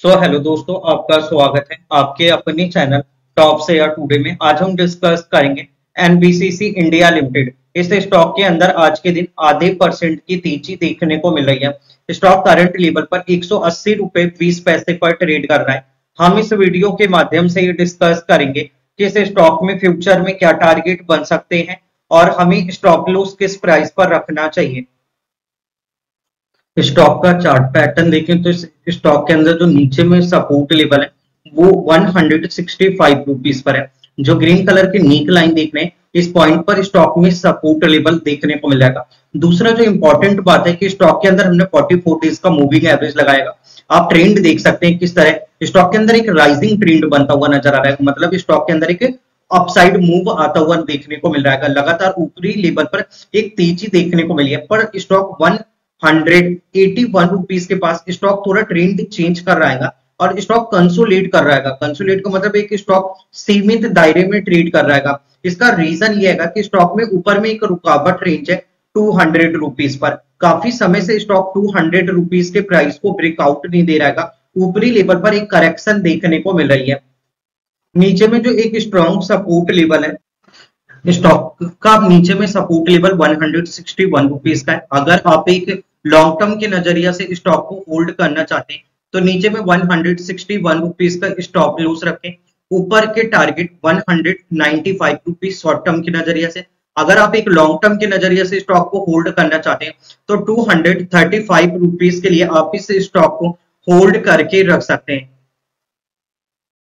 Hello दोस्तों, आपका स्वागत है आपके अपने चैनल टॉप शेयर टुडे में। आज हम डिस्कस करेंगे एनबीसीसी इंडिया लिमिटेड। इस स्टॉक के अंदर आज के दिन आधे % की तेजी देखने को मिल रही है। स्टॉक करंट लेवल पर 180 रुपए 20 पैसे पर ट्रेड कर रहा है। हम इस वीडियो के माध्यम से ये डिस्कस करेंगे कि इस स्टॉक में फ्यूचर में क्या टारगेट बन सकते हैं और हमें स्टॉप लॉस किस प्राइस पर रखना चाहिए। स्टॉक का चार्ट पैटर्न देखें तो इस स्टॉक के अंदर जो नीचे में सपोर्ट लेवल है वो 165 रुपीज पर है। जो ग्रीन कलर की नीक लाइन देख रहे हैं, इस पॉइंट पर स्टॉक में सपोर्ट लेवल देखने को मिल जाएगा। दूसरा जो इंपॉर्टेंट बात है कि स्टॉक के अंदर हमने 44 डेज का मूविंग एवरेज लगाएगा। आप ट्रेंड देख सकते हैं किस तरह स्टॉक के अंदर एक राइजिंग ट्रेंड बनता हुआ नजर आ रहा है। मतलब स्टॉक के अंदर एक अपसाइड मूव आता हुआ देखने को मिल रहा है। लगातार ऊपरी लेवल पर एक तेजी देखने को मिली है, पर स्टॉक 181 रुपीज के पास स्टॉक थोड़ा ट्रेंड चेंज कर रहा है और स्टॉक कंसोलिडेट कर रहा है। कंसोलिडेट का मतलब एक स्टॉक सीमित दायरे में ट्रेड कर रहा है। इसका रीजन ये है कि स्टॉक में ऊपर में एक रुकावट रेंज है 200 रुपीज पर। काफी समय से स्टॉक 200 रुपीज के प्राइस को ब्रेकआउट नहीं दे रहा है। ऊपरी लेवल पर एक करेक्शन देखने को मिल रही है। नीचे में जो एक स्ट्रॉन्ग सपोर्ट लेवल है स्टॉक का, नीचे में सपोर्ट लेवल 161 रुपीज का है। अगर आप एक लॉन्ग टर्म के नजरिया से स्टॉक को होल्ड करना चाहते हैं तो नीचे में 161 रुपीज का स्टॉप लॉस रखें। ऊपर के टारगेट 195 रुपीज शॉर्ट टर्म के नजरिया से। अगर आप एक लॉन्ग टर्म के नजरिया से स्टॉक को होल्ड करना चाहते हैं तो 235 रुपीज के लिए आप इस स्टॉक को होल्ड करके रख सकते हैं।